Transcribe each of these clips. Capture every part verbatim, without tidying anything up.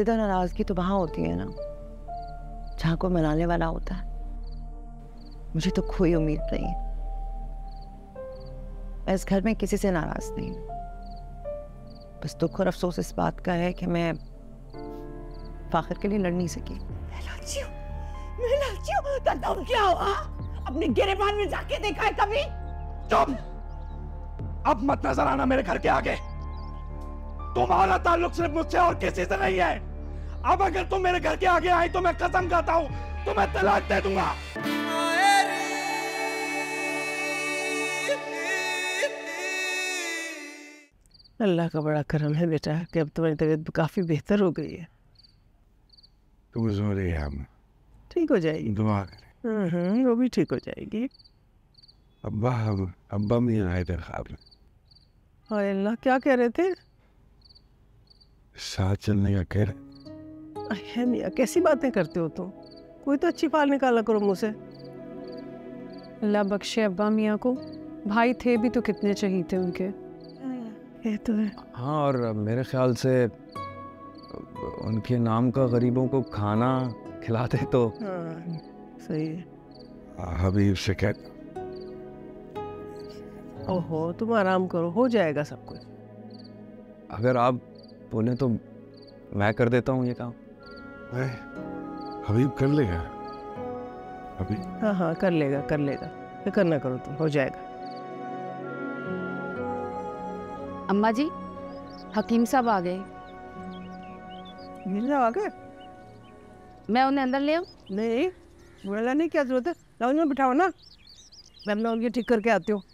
जिद और नाराजगी तो वहां होती है ना जहां कोई मनाने वाला होता है। मुझे तो कोई उम्मीद नहीं है। मैं इस घर में किसी से नाराज नहीं हूँ। बस दुख और अफसोस इस बात का है कि मैं फाखिर के लिए लड़ नहीं सकी। तुम क्या हुआ? अपने गिरेबान में जाके देखा है कभी? तुम अब मत नजर आना मेरे घर के आगे। तुम्हारा ताल्लुक सिर्फ मुझसे और किसी से नहीं है। अब अगर तुम मेरे घर के आगे आई तो मैं कसम खाता हूं तो मैं तलाक दे दूंगा। अल्लाह का बड़ा करम है बेटा कि अब तुम्हारी तबीयत काफी बेहतर हो गई है। कमजोरी है, हम ठीक हो जाएगी। दुआ करें। हम्म वो भी ठीक हो जाएगी। अब्बा अब्बा नहीं आए थे ख्वाब में। हाय अल्लाह, क्या कह रहे थे? साथ चलने का कह रहे। है मियाँ, कैसी बातें करते हो तुम? कोई तो अच्छी फाल निकाला करो मुंह से। अल्लाह बख्शे अब्बा मियाँ को, भाई थे भी तो कितने चाहिए थे उनके। ये तो है। हाँ, और मेरे ख्याल से उनके नाम का गरीबों को खाना खिलाते तो। हाँ, सही है। हबीब से कहता। ओहो, तुम आराम करो, हो जाएगा सब कुछ। अगर आप बोले तो मैं कर देता हूँ ये काम। हबीब कर लेगा। हबीब हाँ हाँ कर लेगा कर लेगा, फिक्र ना करो तुम, हो जाएगा। अम्मा जी, हकीम साहब आ गए। मिल जाओ आगे। मैं उन्हें अंदर ले आऊं? नहीं, बोला नहीं, क्या जरूरत है? लाओ में बिठाओ ना, मैं अपना उनकी ठीक करके आती हूँ।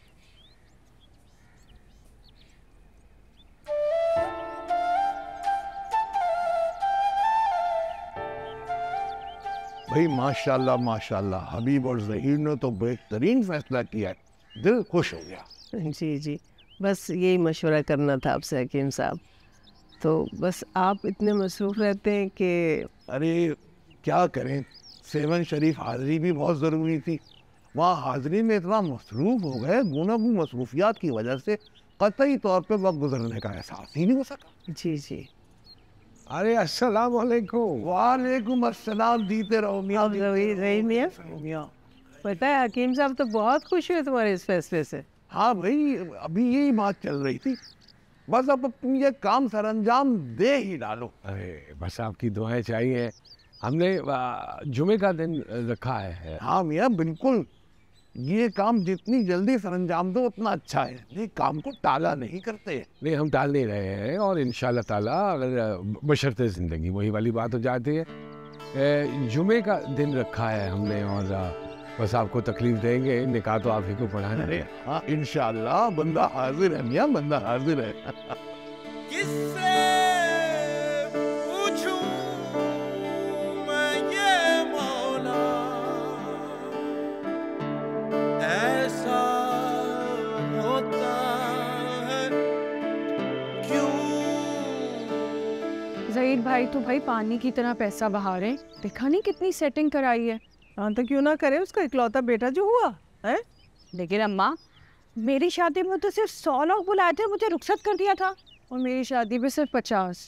भाई माशाल्लाह माशाल्लाह, हबीब और ज़हीर ने तो बेहतरीन फैसला किया है, दिल खुश हो गया। जी जी, बस यही मशवरा करना था आपसे हकीम साहब। तो बस आप इतने मसरूफ़ रहते हैं कि अरे क्या करें, सेवन शरीफ हाज़री भी बहुत ज़रूरी थी। वहाँ हाज़री में इतना मसरूफ़ हो गए, गुनागू मसरूफियात की वजह से कतई तौर पे वक्त गुजरने का एहसास ही नहीं हो सका। जी जी। अरे अस्सलाम वालेकुम। वालेकुम अस्सलाम, जीते रहो मियाँ। रही मियाँ, पता है हकीम साहब तो बहुत खुश हुए तुम्हारे इस फैसले से। हाँ भाई, अभी यही बात चल रही थी, बस अब तुम ये काम सर अंजाम दे ही डालो। अरे बस आपकी दुआएं चाहिए। हमने जुमे का दिन रखा है। हाँ मियाँ बिल्कुल, ये काम जितनी जल्दी सर अंजाम दो उतना अच्छा है। ये काम को टाला नहीं करते। नहीं, हम टाल नहीं रहे हैं, और इंशाल्लाह ताला अगर बशर्ते ज़िंदगी वही वाली बात हो जाती है। जुमे का दिन रखा है हमने, और बस आपको तकलीफ देंगे, निकाह तो आप ही को पढ़ाना है। हाँ इंशाल्लाह, बंदा हाजिर है मियाँ, बंदा हाजिर है। किससे पूछूं मैं ये मौला, ऐसा होता है क्यों? ज़हीर भाई तो भाई पानी की तरह पैसा बहा रहे, देखा नहीं कितनी सेटिंग कराई है। हाँ तो क्यों ना करे, उसका इकलौता बेटा जो हुआ है। लेकिन अम्मा, मेरी शादी में तो सिर्फ सौ लोग बुलाए थे, मुझे रुखसत कर दिया था, और मेरी शादी में सिर्फ पचास।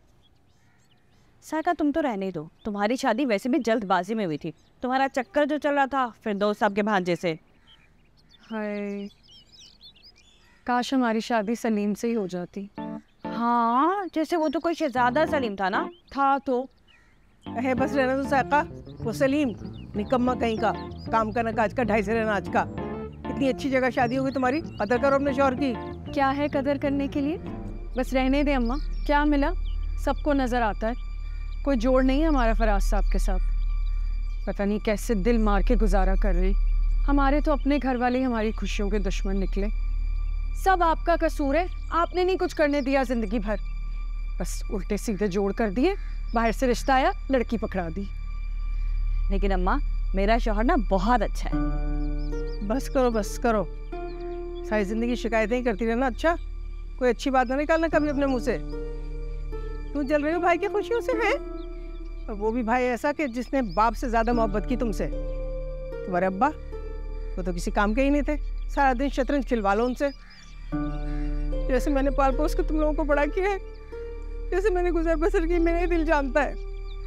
साका तुम तो रहने दो, तुम्हारी शादी वैसे भी जल्दबाजी में हुई थी। तुम्हारा चक्कर जो चल रहा था फिर दोस्त साहब के भांजे से। हाय, काश हमारी शादी सलीम से ही हो जाती। हाँ, जैसे वो तो कोई शहजादा सलीम था ना। था तो है, बस रहना तो साका, वो सलीम निकम्मा कहीं का, काम का ना काज का, ढाई से रहना आज का। इतनी अच्छी जगह शादी होगी तुम्हारी, कदर करो अपने शौहर की। क्या है कदर करने के लिए, बस रहने दे अम्मा। क्या मिला, सबको नज़र आता है, कोई जोड़ नहीं है हमारा फराज साहब के साथ। पता नहीं कैसे दिल मार के गुजारा कर रही। हमारे तो अपने घर वाले ही हमारी खुशियों के दुश्मन निकले। सब आपका कसूर है, आपने नहीं कुछ करने दिया ज़िंदगी भर, बस उल्टे सीधे जोड़ कर दिए। बाहर से रिश्ता आया, लड़की पकड़ा दी। लेकिन अम्मा, मेरा शौहर ना बहुत अच्छा है। बस करो बस करो, सारी जिंदगी शिकायतें ही करती रहना। अच्छा, कोई अच्छी बात ना निकालना कभी अपने मुंह से। तू जल रही हो भाई की खुशियों से है, और वो भी भाई ऐसा कि जिसने बाप से ज्यादा मोहब्बत की तुमसे। तुम्हारे अब्बा वो तो किसी काम के ही नहीं थे, सारा दिन शतरंज खिलवा लो उनसे। जैसे मैंने पाल पोस के तुम लोगों को बड़ा किया है, जैसे मैंने गुजर बसर की, मेरा ही दिल जानता है।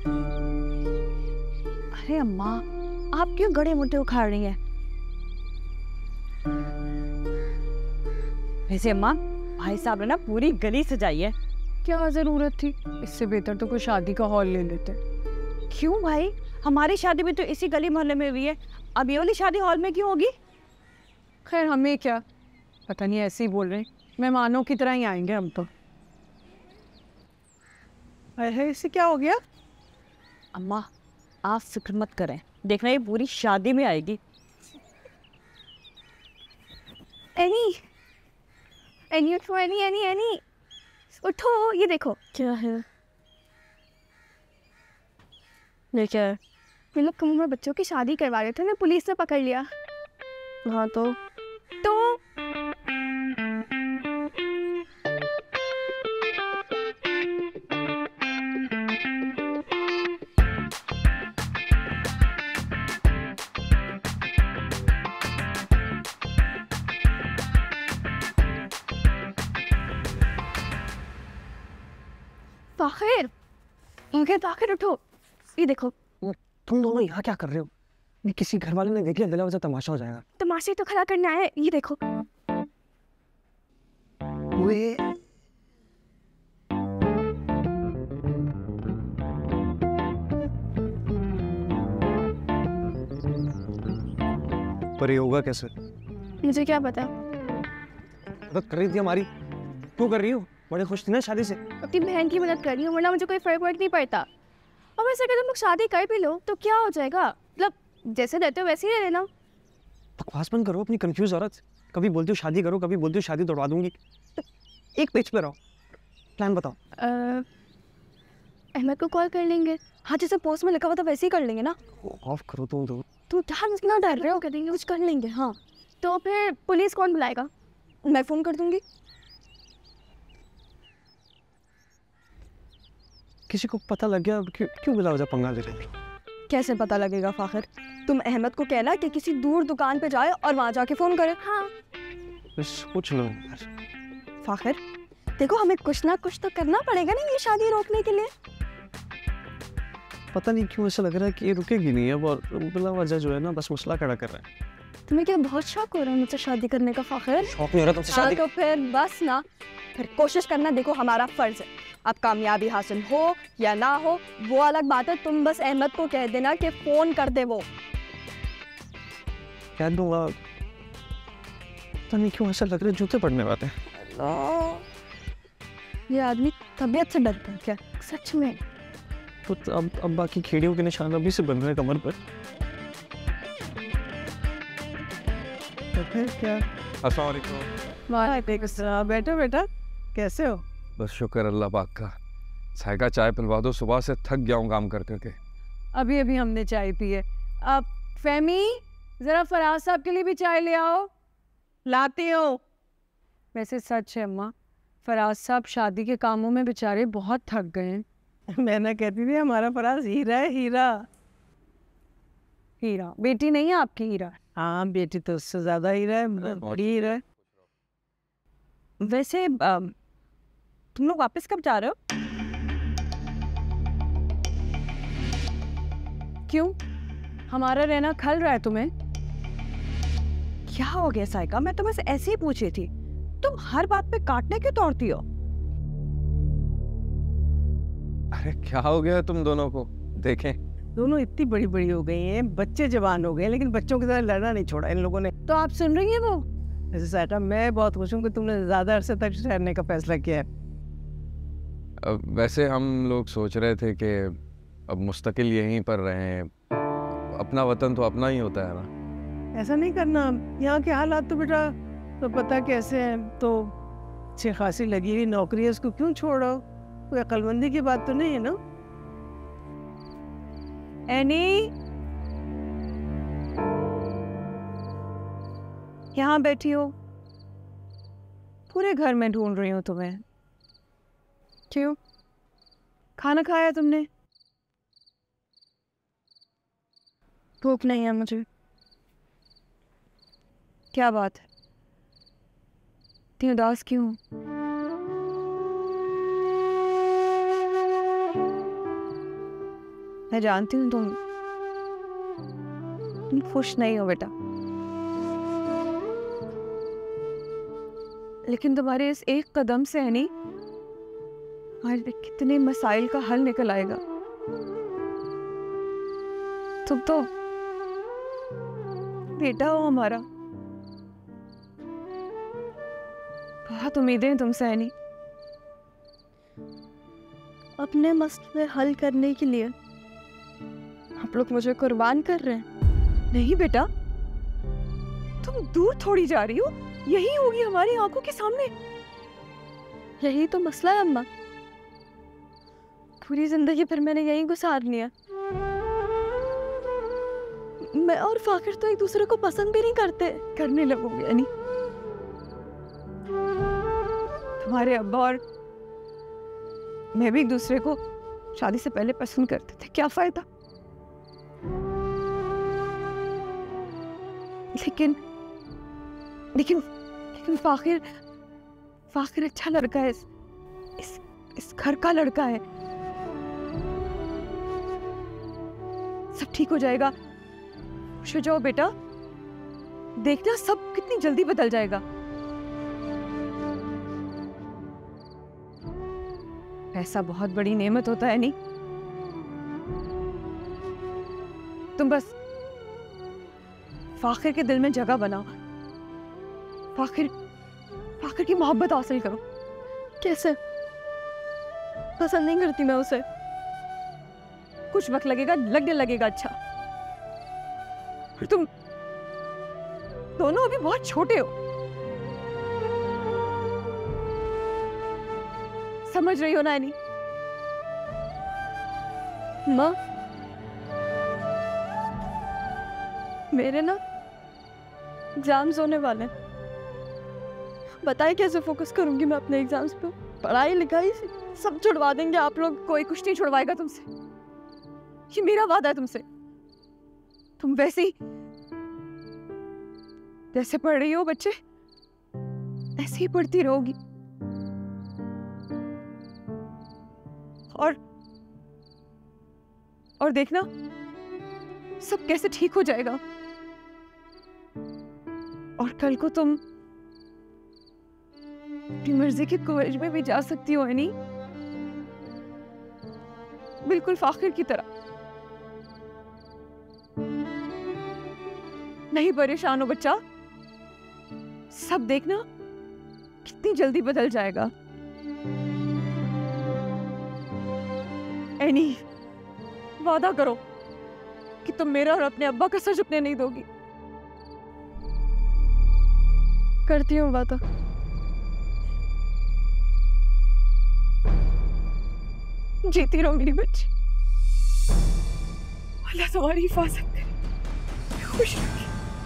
अरे अम्मा, आप क्यों गड़े मोटे उखाड़ रही हैं? वैसे अम्मा, भाई साहब ने ना पूरी गली सजाई है। क्या जरूरत थी? इससे बेहतर तो कोई शादी का हॉल ले लेते। क्यों भाई, हमारी शादी भी तो इसी गली मोहल्ले में हुई है, अब ये वाली शादी हॉल में क्यों होगी? खैर हमें क्या, पता नहीं, ऐसे ही बोल रहे हैं, मेहमानों की तरह ही आएंगे हम तो। अरे इससे क्या हो गया? अम्मा आप फिक्र मत करें, देखना ये पूरी शादी में आएगी। एनी एनी उठो, एनी एनी एनी उठो, ये देखो क्या है? ये क्या है? ये लोग कम उम्र बच्चों की शादी करवा रहे थे ना, पुलिस ने पकड़ लिया। हाँ तो तो ताहिर, ताहिर ताहिर उठो, ये देखो। तुम दोनों यहाँ क्या कर रहे हो? ये किसी घर वाले ने देख लिया, दिला वजह तमाशा हो जाएगा। तमाशे तो खड़ा करना है, ये देखो। वे पर ये होगा कैसे? मुझे क्या पता। मदद कर रही थी हमारी, क्यों कर रही हो? बड़े खुश थी ना शादी से। अपनी बहन की मदद कर रही हूँ, वरना मुझे कोई फर्क वर्क नहीं पड़ता। और वैसे अगर तुम लोग शादी कर भी लो तो क्या हो जाएगा, मतलब जैसे रहते हो वैसे ही रह लेना। बकवास बंद करो अपनी कंफ्यूज औरत। कभी बोलती हो शादी करो, कभी बोलती हो शादी तोड़वा दूंगी। एक पेज पे रहो, प्लान बताओ। अ, अहमद को कॉल कर लेंगे। हाँ, जैसे पोस्ट में लिखा हुआ था वैसे ही कर लेंगे ना। ऑफ करो तुम तो। तू डर ना डर रहे हो, करेंगे कुछ कर लेंगे। हाँ तो फिर पुलिस कौन बुलाएगा? मैं फ़ोन कर दूंगी। किसी को पता लग गया, क्यों क्यों बिला वजह पंगा ले रहे हो? कैसे पता लगेगा फाखिर? तुम अहमद को कहना कि किसी दूर दुकान पे जाए और वहाँ जाके फ़ोन करे। हाँ बस सोच लो। फाखिर देखो, हमें कुछ ना कुछ तो करना पड़ेगा ना ये शादी रोकने के लिए। पता नहीं क्यों ऐसा लग रहा है कि ये रुकेगी नहीं अब, और बिला वजह जो है ना बस मसला खड़ा कर रहा है। तुम्हें क्या बहुत शौक हो रहा है मुझसे शादी करने का फाखिर? शौक नहीं हो रहा तुमसे हाँ, शादी? तो फिर बस ना, फिर कोशिश करना। देखो हमारा फर्ज है, अब कामयाबी हासिल हो या ना हो वो अलग बात है। तुम बस अहमद को कह देना कि फोन कर दे। वो कह दूंगा। पता नहीं क्यों ऐसा लग रहा है जूते पड़ने वाले हैं। ये आदमी तबीयत से डरता है क्या सच में? तो अब अब बाकी खेड़ियों के निशान अभी से बन रहे हैं कमर पर। तो फिर क्या? अस्सलाम वालेकुम। वालेकुम अस्सलाम। बैठो बेटा, कैसे हो? बस शुक्र अल्लाह पाक का। साइका चाय पिलवा दो, सुबह से थक गया हूँ काम कर करके। अभी अभी हमने चाय पी है। अब फहमी जरा फराज साहब के लिए भी चाय ले आओ। लाती हूँ। वैसे सच है अम्मा, फराज साहब शादी के कामों में बेचारे बहुत थक गए हैं। मैं ना कहती थी हमारा फराज हीरा है, हीरा। हीरा? बेटी नहीं है आपकी हीरा? हाँ बेटी तो उससे ज्यादा हीरा है, बड़ी हीरा है। वैसे आ, तुम लोग वापस कब जा रहे हो? क्यों, हमारा रहना खल रहा है तुम्हें? क्या हो गया साइका? मैं तो बस ऐसे ही पूछ रही थी, तुम हर बात पे काटने क्यों तोड़ती हो? अरे क्या हो गया तुम दोनों को? देखें दोनों इतनी बड़ी बड़ी हो गई हैं, बच्चे जवान हो गए, लेकिन बच्चों के साथ लड़ना नहीं छोड़ा इन लोगों ने। तो आप सुन रही हैं वो? ऐसे साइटा, मैं बहुत खुश हूँ कि तुमने ज्यादा अरसे तक ठहरने का फैसला किया है। अब वैसे हम लोग सोच रहे थे कि अब मुस्तकिल यहीं पर रहें। अपना वतन तो अपना ही होता है ना। ऐसा नहीं करना, यहाँ के हालात तो बेटा तो पता कैसे हैं। तो अच्छी खासी लगी हुई नौकरी है, उसको क्यों छोड़ो? कोई अक्लमंदी की बात तो नहीं है ना। एनी, यहाँ बैठी हो? पूरे घर में ढूंढ रही हूँ तुम्हें। क्यों, खाना खाया तुमने? भूख नहीं है मुझे। क्या बात है, इतनी उदास क्यों? मैं जानती हूँ तुम तुम खुश नहीं हो बेटा, लेकिन तुम्हारे इस एक कदम से है नहीं हमारे कितने मसाइल का हल निकल आएगा। तुम तो बेटा हो हमारा, बहुत उम्मीदें हैं तुमसे है नहीं। अपने मसले हल करने के लिए आप लोग मुझे कुर्बान कर रहे हैं। नहीं बेटा, तुम दूर थोड़ी जा रही हो, यही होगी हमारी आंखों के सामने। यही तो मसला है अम्मा, पूरी जिंदगी फिर मैंने यही गुजार लिया। मैं और फाकिर तो एक दूसरे को पसंद भी नहीं करते। करने लगोगे यानी? तुम्हारे अब्बा और मैं भी एक दूसरे को शादी से पहले पसंद करते थे, क्या फायदा? लेकिन लेकिन लेकिन फाकिर फाकिर अच्छा लड़का है, इस इस, इस घर का लड़का है। सब ठीक हो जाएगा, खुश हो जाओ बेटा, देखना सब कितनी जल्दी बदल जाएगा। पैसा बहुत बड़ी नेमत होता है नहीं, तुम बस फाकिर के दिल में जगह बनाओ, फाकिर फाकिर की मोहब्बत हासिल करो। कैसे? पसंद नहीं करती मैं उसे। कुछ वक्त लगेगा, लगने लगेगा अच्छा। और तुम दोनों अभी बहुत छोटे हो, समझ रही हो ना नहीं? माँ, मेरे ना एग्जाम्स होने वाले हैं, बताइए कैसे फोकस करूंगी मैं अपने एग्जाम्स पे? पढ़ाई लिखाई सब छुड़वा देंगे आप लोग। कोई कुछ नहीं छुड़वाएगा तुमसे, ये मेरा वादा है तुमसे। तुम वैसे ही जैसे पढ़ रही हो बच्चे, ऐसे ही पढ़ती रहोगी। और और देखना सब कैसे ठीक हो जाएगा। और कल को तुम अपनी मर्जी के कॉलेज में भी जा सकती हो, है नहीं? बिल्कुल फाकिर की तरह। नहीं परेशान हो बच्चा, सब देखना कितनी जल्दी बदल जाएगा। एनी, वादा करो कि तुम मेरा और अपने अब्बा का सर झुकने नहीं दोगी। करती हूँ वादा। जीती रहो मेरी बच्ची, अल्लाह तुम्हारी हिफाजत करे, खुश रखे।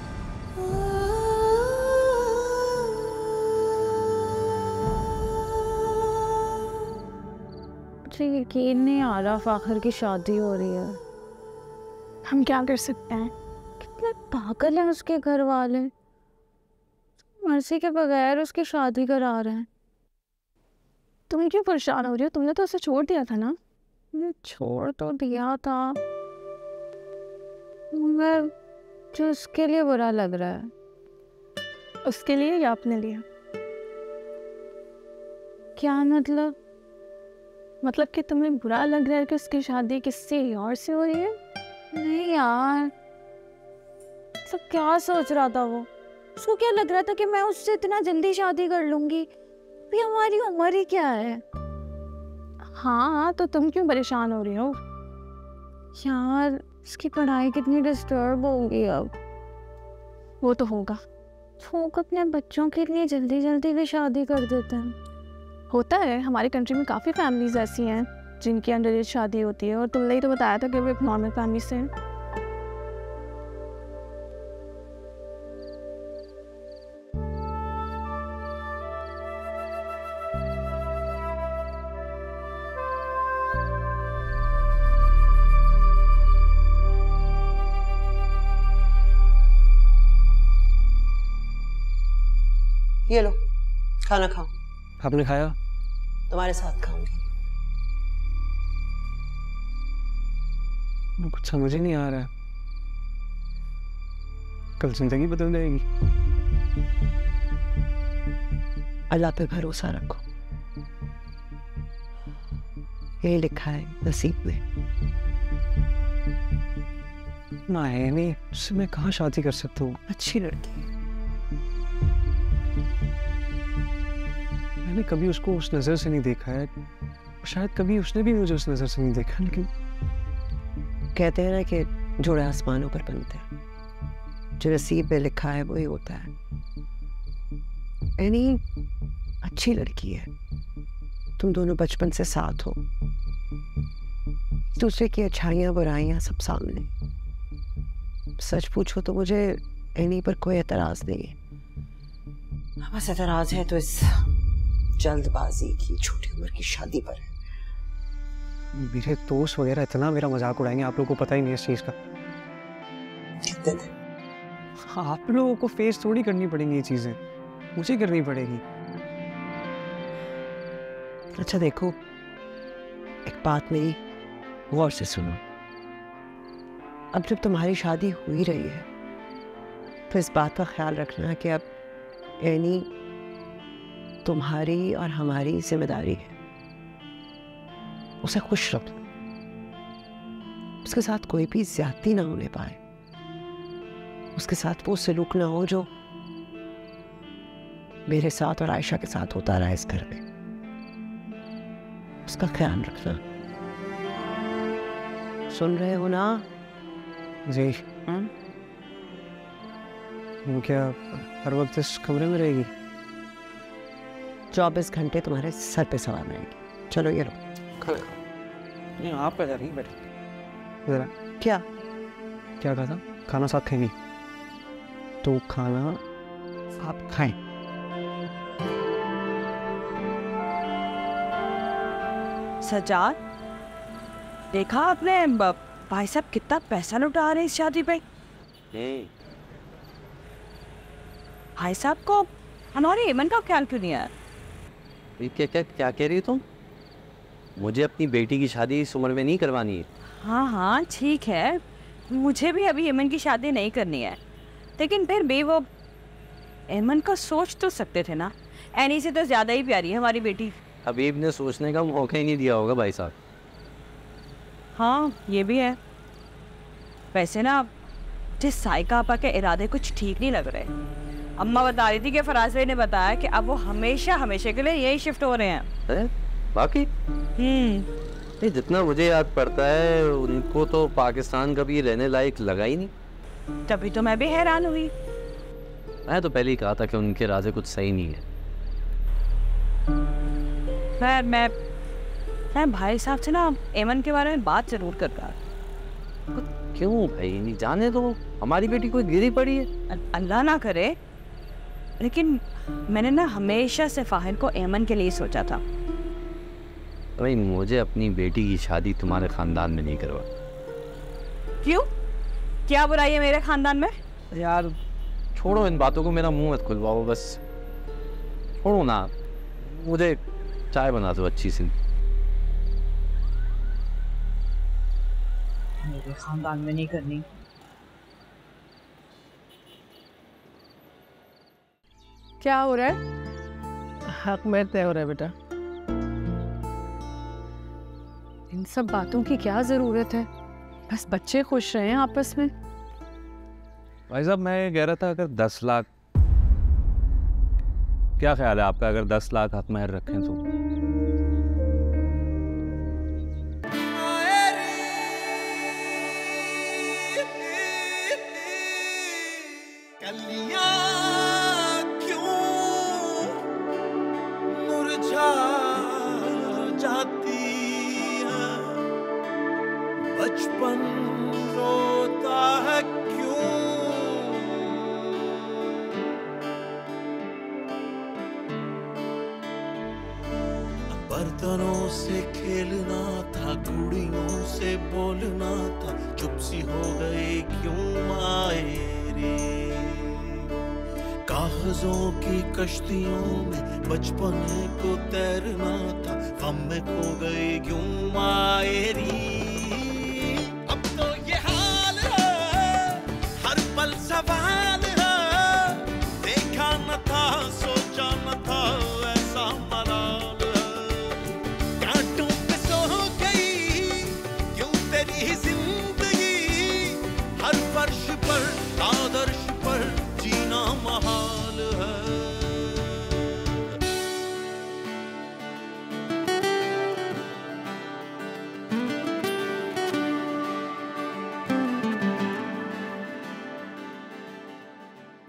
मुझे यकीन नहीं आ रहा फाखर की शादी हो रही है। हम क्या कर सकते हैं? कितने पागल हैं उसके घर वाले, मर्जी के बगैर उसकी शादी करा रहे हैं। तुम क्यों परेशान हो रही हो? तुमने तो उसे छोड़ दिया था ना? मैं छोड़ तो दिया था, मगर जो उसके लिए बुरा लग रहा है। उसके लिए या अपने लिए? क्या मतलब? मतलब कि तुम्हें बुरा लग रहा है कि उसकी शादी किससे और से हो रही है? नहीं यार, सब क्या सोच रहा था वो? उसको क्या लग रहा था कि मैं उससे इतना जल्दी शादी कर लूंगी? भी हमारी उम्र ही क्या है। हाँ, तो तुम क्यों परेशान हो रही हो? यार उसकी पढ़ाई कितनी डिस्टर्ब होगी अब। वो तो होगा, लोग अपने बच्चों के लिए जल्दी जल्दी भी शादी कर देते हैं। होता है, हमारी कंट्री में काफ़ी फैमिलीज ऐसी हैं जिनकी अंडर एज शादी होती है। और तुमने ही तो बताया था कि वो एक नॉर्मल फैमिली से हैं। ये लो खाना खाओ। आपने खाया? तुम्हारे साथ खाऊंगी। कुछ समझ ही नहीं आ रहा है। कल जिंदगी बदल जाएगी। अल्लाह पे भरोसा रखो, ये लिखा है नसीब में। ना है नहीं, उससे मैं कहाँ शादी कर सकता हूँ? अच्छी लड़की है। मैंने कभी उसको उस नज़र से नहीं देखा है, शायद कभी उसने भी मुझे उस नज़र से नहीं देखा, लेकिन कहते हैं ना कि जोड़े आसमानों पर बनते हैं, जो नसीब में लिखा है वही होता है। यानी अच्छी लड़की है, तुम दोनों बचपन से साथ हो, दूसरे की अच्छाइयाँ बुराइयाँ सब सामने। सच पूछो तो मुझे एनी पर कोई एतराज नहीं है। बस एतराज है तो इस जल्दबाजी की छोटी उम्र की शादी पर है। मेरे दोस्त वगैरह इतना मेरा मजाक उड़ाएंगे, आप लोगों को पता ही नहीं इस चीज का। आप लोगों को फेस थोड़ी करनी पड़ेंगी ये चीजें, मुझे करनी पड़ेगी। अच्छा देखो, एक बात मेरी गौर से सुनो। अब जब तुम्हारी शादी हो ही रही है तो इस बात का ख्याल रखना कि अब यानी तुम्हारी और हमारी जिम्मेदारी है, उसे खुश रख लो, उसके साथ कोई भी ज्यादती ना होने पाए, उसके साथ वो सलूक ना हो जो मेरे साथ और आयशा के साथ होता रहा इस घर में। उसका ख्याल रखना। सुन रहे हो ना? जी। वो क्या हर वक्त इस कमरे में रहेगी? चौबीस घंटे तुम्हारे सर पे सवार रहेगी। चलो ये लो खाना। नहीं आप इधर ही बैठे जरा। क्या क्या कहा था? खाना साथ खाएंगी तो खाना आप खाएं। सजाद, देखा आपने भाई साहब कितना पैसा लुटा रहे हैं इस शादी पे? भाई साहब को हमारे एमन का ख्याल क्यों नहीं आया? क्या क्या क्या कह रही हो तुम? मुझे अपनी बेटी की शादी इस उम्र में नहीं करवानी है। हाँ हाँ ठीक है, मुझे भी अभी एमन की शादी नहीं करनी है, लेकिन फिर भी वो एमन का सोच तो सकते थे ना। एनी से तो ज़्यादा ही प्यारी है हमारी बेटी। हबीब ने सोचने का मौका ही नहीं दिया होगा भाई साहब। हाँ ये भी है। वैसे ना जिस साइका आपा के इरादे कुछ ठीक नहीं लग रहे। अम्मा बता रही थी कि फराज भाई ने बताया कि अब वो हमेशा हमेशा के लिए यही शिफ्ट हो रहे हैं। है? बाकी हम्म जितना मुझे याद पड़ता है उनको तो पाकिस्तान कभी रहने लायक लगा ही नहीं। तभी तो मैं भी हैरान हुई। मैं तो पहले ही कहा था कि उनके इरादे कुछ सही नहीं है। खैर मैं मैं भाई साहब से ना एमन के बारे में बात जरूर कर रहा। क्यों भाई? नहीं जाने दो, हमारी बेटी कोई गिरी पड़ी है। अल्लाह ना करे, लेकिन मैंने ना हमेशा से फाहिर को एमन के लिए सोचा था। भाई मुझे अपनी बेटी की शादी तुम्हारे खानदान में नहीं करवा। क्यों? क्या बुराई है मेरे खानदान में? यार छोड़ो इन बातों को, मेरा मुंह मत खुलवाओ बस। छोड़ो ना, मुझे चाय बना दो अच्छी सी। मेरे खानदान में नहीं करनी। क्या हो रहा है? हक में तय हो रहा है बेटा। इन सब बातों की क्या जरूरत है? बस बच्चे खुश रहे हैं आपस में। भाई साहब मैं कह रहा था अगर दस लाख, क्या ख्याल है आपका अगर दस लाख हाथ महर रखें तो? जाती है बचपन रोता है क्यों? बर्तनों से खेलना था, कुड़ियों से बोलना था, चुप सी हो गई क्यों मायरे? कागजों की कश्तियों में बचपन को तैरना था, गम में खो गई क्यों मायरी? अब तो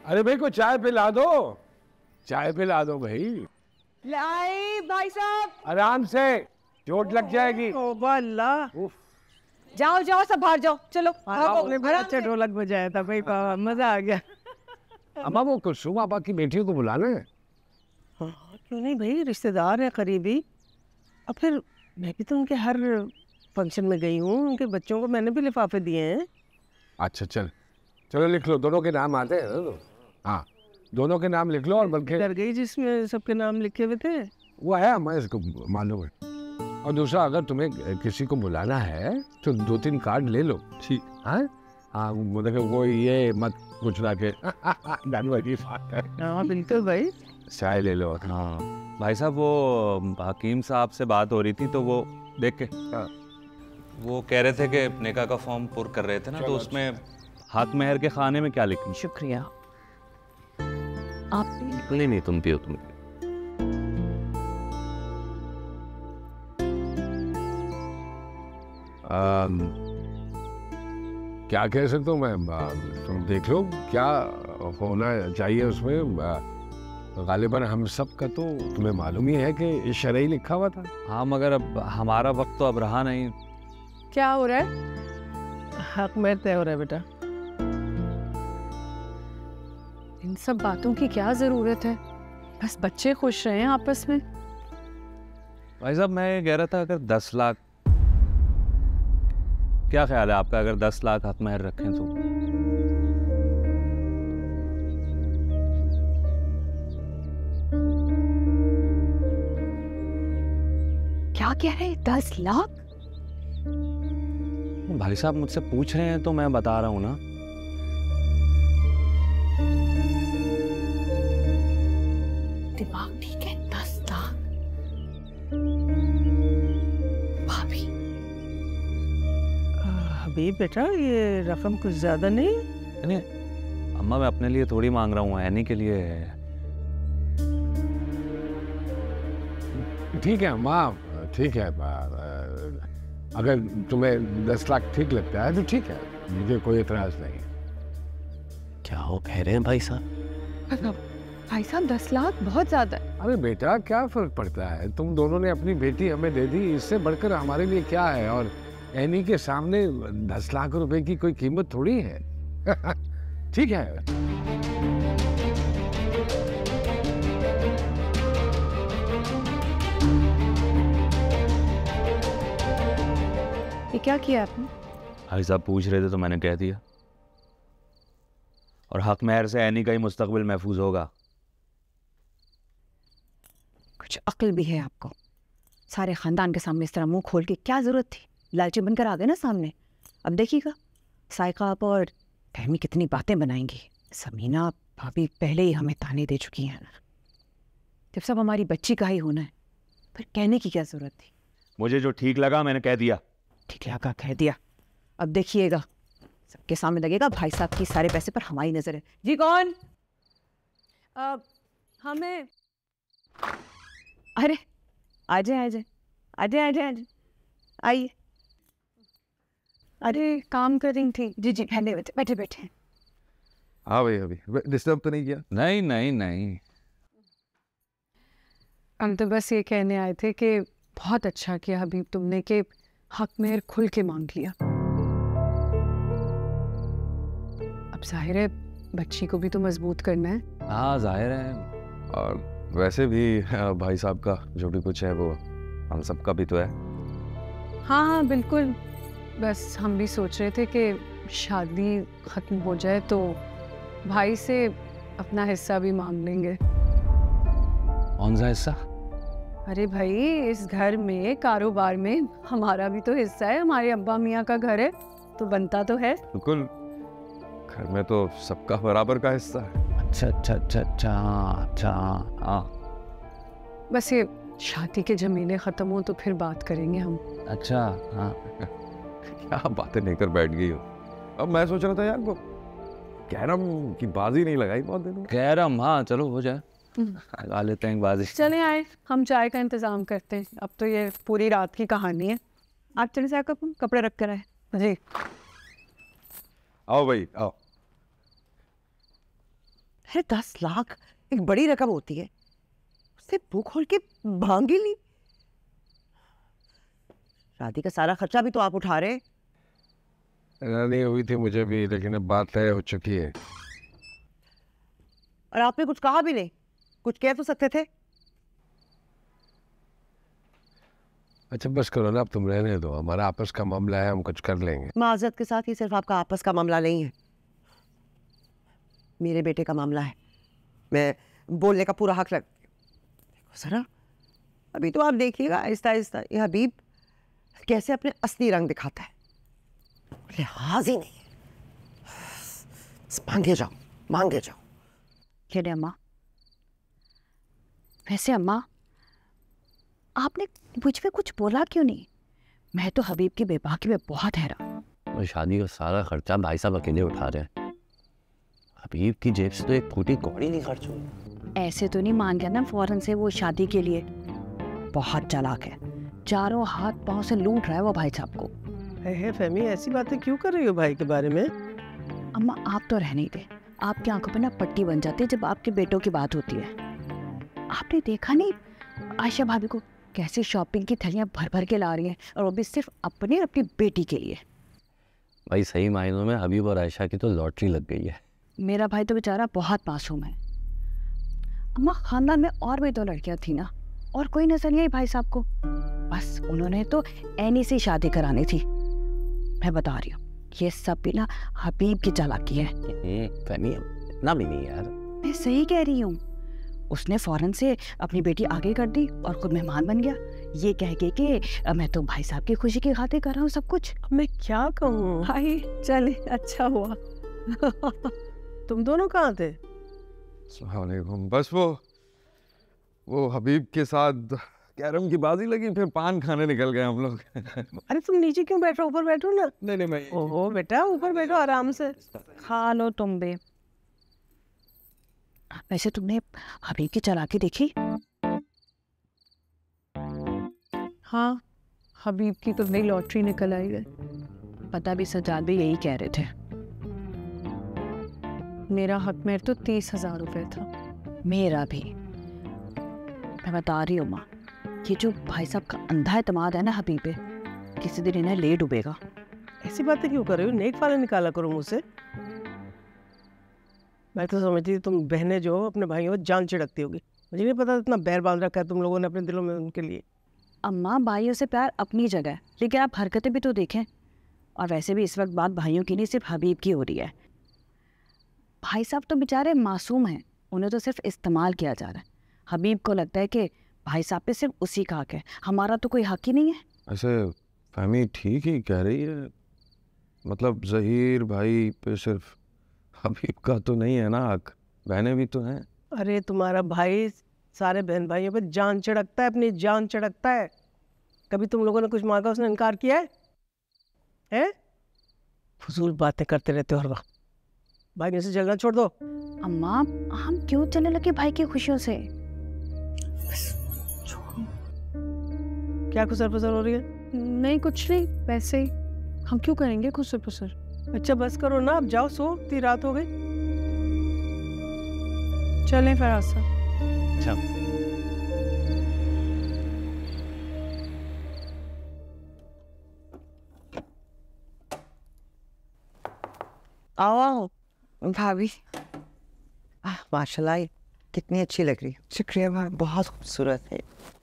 अरे भाई को चाय पिला दो, चाय पिला दो भाई। लाई भाई साहब, आराम से, चोट लग जाएगी। ओ अल्लाह, जाओ जाओ सब बाहर जाओ, चलो। आपने बड़ा अच्छा ढोलक बजाया था भाई, बाबा मजा आ गया। अम्मा वो कुलसुम आपा की बेटियों को बुलाना है। हाँ क्यों नहीं भाई, रिश्तेदार है करीबी। अब फिर मैं भी तो उनके हर फंक्शन में गई हूँ, उनके बच्चों को मैंने भी लिफाफे दिए हैं। अच्छा चल, चलो लिख लो, दोनों के नाम आते हैं ना तो। हाँ दोनों के नाम लिख लो। और बल्कि डर गई जिसमें सबके नाम लिखे हुए थे, वो है हमें इसको मालूम है। और दूसरा, अगर तुम्हें किसी को बुलाना है तो दो तीन कार्ड ले लो। ठीक। हाँ हाँ देखो वो ये मत पूछना के जानवर बात है। हाँ बिल्कुल भाई, चाय ले लो। हाँ भाई साहब, वो हकीम साहब से बात हो रही थी तो वो देख के हाँ। वो कह रहे थे कि निकाह का फॉर्म पुर कर रहे थे ना, तो उसमें हक मेहर के खाने में क्या लिखना? शुक्रिया। आप नहीं नहीं तुम पियो, तुम पियो। आम, क्या कह सकता हूँ मैं, तुम देख लो क्या होना चाहिए उसमें। गालिबन हम सब का तो तुम्हें मालूम ही है कि शरई लिखा हुआ था। हाँ मगर अब हमारा वक्त तो अब रहा नहीं। क्या हो रहा है? हक में तय हो रहा है बेटा। इन सब बातों की क्या जरूरत है, बस बच्चे खुश रहे आपस में। भाई साहब मैं कह रहा था, अगर दस लाख, क्या ख्याल है आपका, अगर दस लाख हक महर रखें तो? क्या कह रहे हैं? दस लाख? भाई साहब मुझसे पूछ रहे हैं तो मैं बता रहा हूं ना। दिमाग ठीक है? दस लाख भाभी। हबीब बेटा, ये रकम कुछ ज्यादा नहीं? नहीं अम्मा, मैं अपने लिए थोड़ी मांग रहा हूँ, एनी के लिए। ठीक है अम्मा, ठीक है। अगर तुम्हें दस लाख ठीक लगता है तो ठीक है, मुझे कोई एतराज नहीं। क्या हो कह रहे हैं भाई साहब? भाई साहब दस लाख बहुत ज्यादा है। अरे बेटा क्या फर्क पड़ता है, तुम दोनों ने अपनी बेटी हमें दे दी, इससे बढ़कर हमारे लिए क्या है। और एनी के सामने दस लाख रुपए की कोई कीमत थोड़ी है। ठीक है। ये क्या किया आपने? भाई साहब पूछ रहे थे तो मैंने कह दिया। और हक महर से एनी का ही मुस्तकबिल महफूज होगा। कुछ अक्ल भी है आपको? सारे खानदान के सामने इस तरह मुंह खोल के क्या जरूरत थी? लालची बनकर आ गए ना सामने। अब देखिएगा साइका आप और फहमी कितनी बातें बनाएंगी। समीना भाभी पहले ही हमें ताने दे चुकी हैं। जब सब हमारी बच्ची का ही होना है फिर कहने की क्या जरूरत थी? मुझे जो ठीक लगा मैंने कह दिया। ठीक लगा कह दिया। अब देखिएगा सबके सामने लगेगा भाई साहब की सारे पैसे पर हमारी नजर है। जी कौन? अब हमें अरे आजे आजे आजे आजे आजे आइए। अरे काम कर रही थी। जी जी पहले बैठे बैठे बैठे। हाँ भाई, अभी डिस्टर्ब तो नहीं किया? नहीं नहीं नहीं, हम तो बस ये कहने आए थे कि बहुत अच्छा किया हबीब तुमने कि हक मेहर खुल के मांग लिया। अब जाहिर है बच्ची को भी तो मजबूत करना है। हाँ जाहिर है। और वैसे भी भाई साहब का जो भी कुछ है वो हम सबका भी तो है। हाँ हाँ बिल्कुल, बस हम भी सोच रहे थे कि शादी खत्म हो जाए तो भाई से अपना हिस्सा भी मांग लेंगे। कौन सा हिस्सा? अरे भाई इस घर में कारोबार में हमारा भी तो हिस्सा है। हमारे अब्बा मियाँ का घर है तो बनता तो है। बिल्कुल, घर में तो सबका बराबर का हिस्सा है। अच्छा अच्छा अच्छा अच्छा अच्छा हाँ, बस ये शादी के झमेले खत्म हो तो फिर बात करेंगे हम। अच्छा हाँ। क्या बातें लेकर बैठ गई हो। अब मैं सोच रहा था यार वो कैरम की बाजी नहीं लगाई बहुत दिन में। कैरम, हाँ चलो हो जाए, लगा लेते हैं बाजी। चले आए, हम चाय का इंतजाम करते हैं। अब तो ये पूरी रात की कहानी है। आप चले जाकर कपड़े रख कर आए। जी आओ भाई आओ। अरे दस लाख एक बड़ी रकम होती है, उससे मुंह खोल के भांगी ली। शादी का सारा खर्चा भी तो आप उठा रहे। नहीं हुई थी मुझे भी, लेकिन अब बात तय हो चुकी है। और आपने कुछ कहा भी नहीं, कुछ कह तो सकते थे। अच्छा बस करो ना, अब तुम रहने दो, हमारा आपस का मामला है, हम कुछ कर लेंगे। माजरत के साथ, ये सिर्फ आपका आपस का मामला नहीं है, मेरे बेटे का मामला है। मैं बोलने का पूरा हक रखती हूँ। देखो जरा, अभी तो आप देखिएगा आहिस्ता आहिस्ता ये हबीब कैसे अपने असली रंग दिखाता है। लिहाज ही नहीं है, मांगे जाओ मांगे जाओ। क्या अम्मा? वैसे अम्मा, आपने मुझ पे कुछ बोला क्यों नहीं? मैं तो हबीब की बेबाकी में बहुत हैरान। शादी का सारा खर्चा भाई साहब अकेले उठा रहे हैं। हबीब की जेब से तो एक फूटी कौड़ी नहीं खर्च हुई। ऐसे तो नहीं मान गया ना फौरन से वो शादी के लिए। बहुत चालाक है, चारों हाथ पांव से लूट रहा है वो भाई साहब को। है, है फहमी, ऐसी बातें क्यों कर रही हो भाई के बारे में? अम्मा आप तो रहने ही दे, आपकी आंखों पे ना पट्टी बन जाती है जब आपके बेटों की बात होती है। आपने देखा नहीं आयशा भाभी को कैसे शॉपिंग की थैलियां भर भर के ला रही हैं, और वो भी सिर्फ अपनी और अपनी बेटी के लिए। भाई सही मायनों में हबीब और आयशा की तो लॉटरी लग गई है। मेरा भाई तो बेचारा बहुत मासूम है। अम्मा खानदान में और भी दो लड़कियां थी ना, और कोई नजर नहीं आई भाई साहब को। बस उन्होंने तो एनी से शादी करानी थी। मैं बता रही हूँ, ये सब भी ना हबीब की चालाकी है। फहमी इतना भी नहीं यार। मैं सही कह रही हूँ, उसने फौरन से अपनी बेटी आगे कर दी और खुद मेहमान बन गया, ये कह के कि मैं तो भाई साहब की खुशी की खातिर कर रहा हूँ सब कुछ। मैं क्या कहूँ भाई, चले अच्छा हुआ। तुम दोनों कहाँ थे? अस्सलामुअलैकुम। बस वो वो हबीब के साथ कैरम की बाजी लगी, फिर पान खाने निकल गए हम लोग। अरे तुम नीचे क्यों बैठो, ऊपर बैठो ना। नहीं नहीं मैं। ओहो बेटा, ऊपर बैठो आराम से, खा लो तुम भी। वैसे तुमने हबीब की चालाकी देखी? हाँ, हबीब की तो नई लॉटरी निकल आई है। पता भी सजाद भी यही कह रहे थे। मेरा हक में तो तीस हजार रुपये था। मेरा भी। मैं बता रही हूँ माँ, ये जो भाई साहब का अंधा एतमाद है ना हबीब पे, किसी दिन इन्हें ले डूबेगा। ऐसी बातें क्यों कर रही हो? नेक फाले निकाला करो मुझसे। मैं तो समझती थी तुम बहनें जो अपने भाइयों को जान छिड़कती होगी। मुझे नहीं पता इतना बैर बांध रखा है तुम लोगों ने अपने दिलों में उनके लिए। अम्मा, भाइयों से प्यार अपनी जगह है, लेकिन आप हरकतें भी तो देखें। और वैसे भी इस वक्त बात भाइयों की नहीं, सिर्फ हबीब की हो रही है। भाई साहब तो बेचारे मासूम हैं, उन्हें तो सिर्फ इस्तेमाल किया जा रहा है। हबीब को लगता है कि भाई साहब पे सिर्फ उसी का हक है, हमारा तो कोई हक ही नहीं है। ऐसे फहमी ठीक ही कह रही है, मतलब जहीर भाई पे सिर्फ हबीब का तो नहीं है ना हक, बहनें भी तो हैं। अरे तुम्हारा भाई सारे बहन भाइयों पे जान चढ़कता है, अपनी जान चढ़कता है। कभी तुम लोगों ने कुछ मांगा उसने इनकार किया है? हैं? फजूल बातें करते रहते हो हर वक्त। भाई से जलना छोड़ दो। अम्मा, हम क्यों चलने लगे भाई की खुशियों से? क्या खुसर फुसर हो रही है? नहीं कुछ नहीं, वैसे ही। हम क्यों करेंगे खुसर फुसर? अच्छा बस करो ना, अब जाओ सो, इतनी रात हो गई। चलें फरासा। अच्छा आओ आओ भाभी। माशाल्लाह कितनी अच्छी लग रही है। शुक्रिया भाभी, बहुत खूबसूरत है।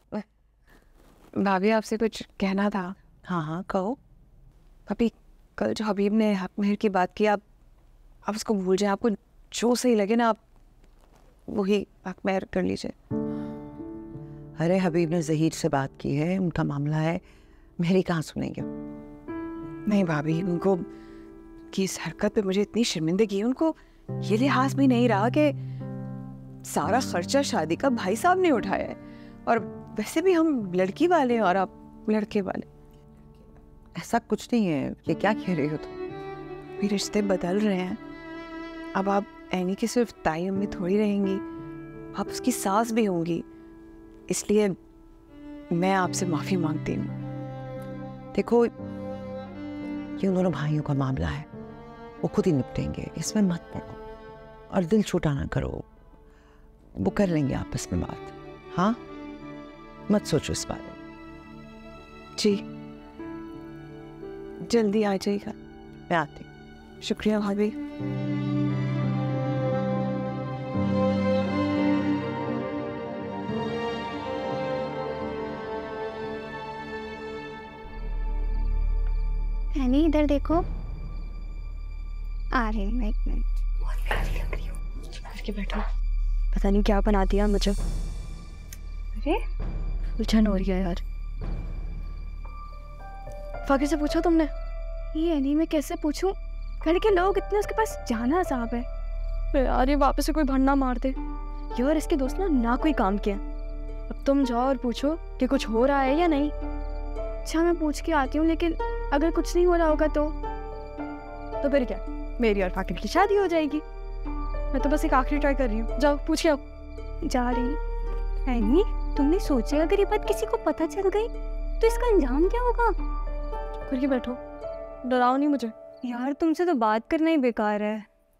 भाभी आपसे कुछ कहना था। हाँ हाँ कहो। भाभी, कल जो हबीब ने हक मेहर की बात की, आप आप उसको भूल जाए। आपको जो सही लगे ना, आप वही हक मेहर कर लीजिए। अरे हबीब ने जहीर से बात की है, उनका मामला है, मेरी कहाँ सुनेंगे? नहीं भाभी, उनको की इस हरकत पे मुझे इतनी शर्मिंदगी है। उनको ये लिहाज भी नहीं रहा कि सारा खर्चा शादी का भाई साहब ने उठाया है, और वैसे भी हम लड़की वाले हैं और आप लड़के वाले। ऐसा कुछ नहीं है, ये क्या कह रही हो तुम? भी रिश्ते बदल रहे हैं। अब आप ऐनी की सिर्फ ताई अम्मी थोड़ी रहेंगी, आप उसकी सास भी होंगी। इसलिए मैं आपसे माफ़ी मांगती हूँ। देखो, ये दोनों भाइयों का मामला है, वो खुद ही निपटेंगे, इसमें मत पड़ो। और दिल छोटा ना करो, वो कर लेंगे आपस में बात। हाँ, मत सोचो इस बारे में। जी, जल्दी आ जाइएगा। मैं आती हूँ। शुक्रिया भाभी। हैनी इधर देखो, आ रही हूँ एक मिनट। बहुत प्यारी लग रही हो। करके बैठो। पता नहीं क्या बना दिया मुझे। अरे उलझन हो रही है यार। फाकिर से पूछो तुमने? ये अली में कैसे पूछूं? घर के लोग इतने उसके पास जाना साहब है। यार ये वापस से कोई भंडा मार दे यार। इसके दोस्त ना ना कोई काम किया। अब तुम जाओ और पूछो कि कुछ हो रहा है या नहीं। अच्छा मैं पूछ के आती हूँ, लेकिन अगर कुछ नहीं हो रहा होगा तो तो फिर क्या, मेरी और फाकिर की शादी हो जाएगी। मैं तो बस एक आखिरी ट्राई कर रही हूँ। जाओ पूछ के आओ। जा रही हैनी, तुमने सोचा अगर ये बात किसी को पता चल गई तो इसका अंजाम क्या होगा? करके बैठो, डराओ नहीं मुझे। यार तुमसे तो बात करना ही बेकार है।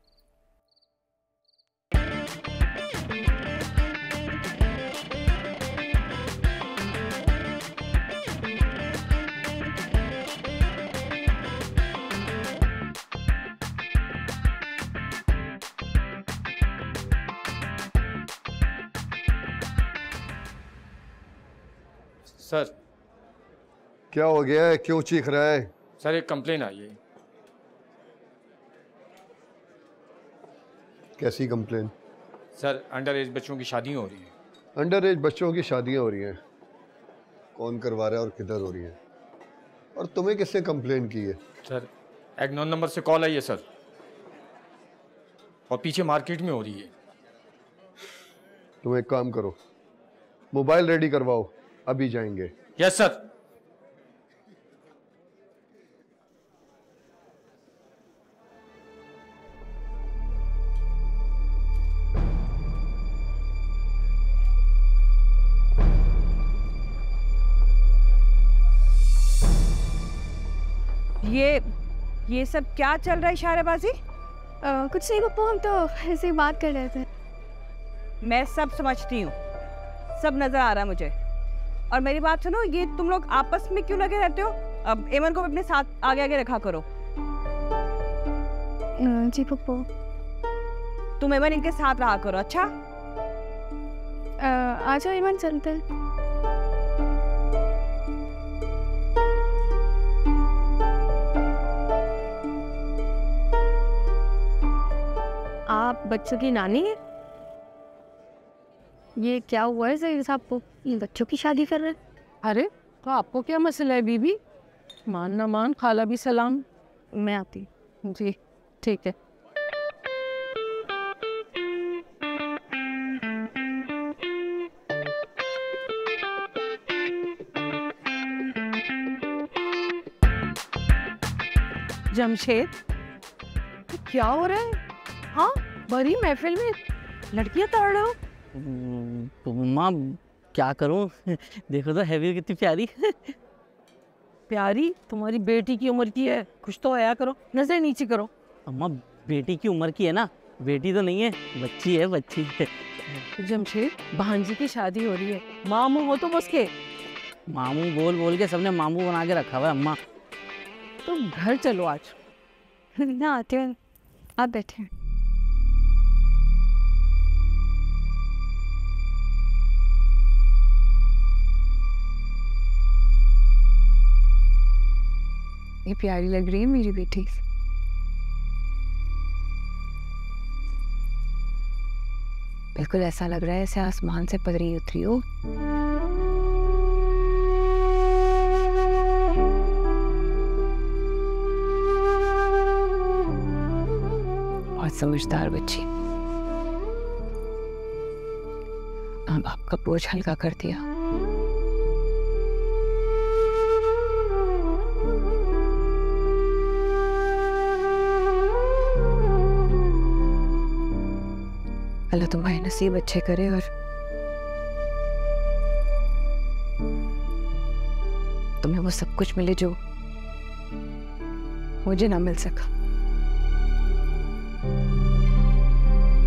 सर क्या हो गया है, क्यों चीख रहा है? सर एक कंप्लेन आई है। कैसी कंप्लेन? सर अंडर एज बच्चों की शादी हो रही है। अंडर एज बच्चों की शादियां हो रही हैं? कौन करवा रहा है और किधर हो रही है? और तुम्हें किसने कंप्लेन की है? सर एक नौ नंबर से कॉल आई है सर, और पीछे मार्केट में हो रही है। तुम एक काम करो, मोबाइल रेडी करवाओ, अभी जाएंगे। Yes sir. ये ये सब क्या चल रहा है इशारेबाजी? कुछ नहीं पप्पू, हम तो ऐसे ही बात कर रहे थे। मैं सब समझती हूँ, सब नजर आ रहा है मुझे। और मेरी बात सुनो, ये तुम लोग आपस में क्यों लगे रहते हो? अब एमन को अपने साथ आगे आगे रखा करो। जी पप्पू। तुम एमन इनके साथ रहा करो। अच्छा आ जाओ एमन, चलते हैं। आप बच्चों की नानी है? ये क्या हुआ है सही साहब को, ये बच्चों की शादी कर रहे हैं? अरे तो आपको क्या मसला है बीबी? मान ना मान, खाला भी सलाम। मैं आती। जी ठीक है। जमशेद, क्या हो रहा है? हाँ, बड़ी महफिल में लड़कियां ताड़ रहे हो। तो माँ क्या करूँ? देखो तो हैवी कितनी प्यारी। प्यारी? तुम्हारी बेटी की उम्र की है, कुछ तो आया करो, नजर नीचे करो। अम्मा बेटी की उम्र की है ना, बेटी तो नहीं है, बच्ची है, बच्ची। जमशेद, भांजी की शादी हो रही है, मामू हो तुम उसके। मामू बोल बोल के सबने मामू बना के रखा हुआ है अम्मा। तुम घर चलो आज। ना आते हो, आप बैठे। ये प्यारी लग रही है मेरी बेटी। बिल्कुल ऐसा लग रहा है जैसे आसमान से परी उतरी हो। बहुत समझदार बच्ची। अब आपका बोझ हल्का कर दिया। अल्लाह तुम्हारे नसीब अच्छे करे और तुम्हें वो सब कुछ मिले जो मुझे ना मिल सका।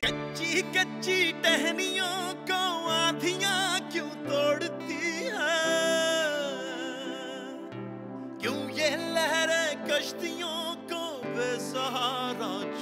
कच्ची कच्ची टहनियों को आंधियां क्यों तोड़ती है, क्यों ये लहरें कश्तियों को बेसहारा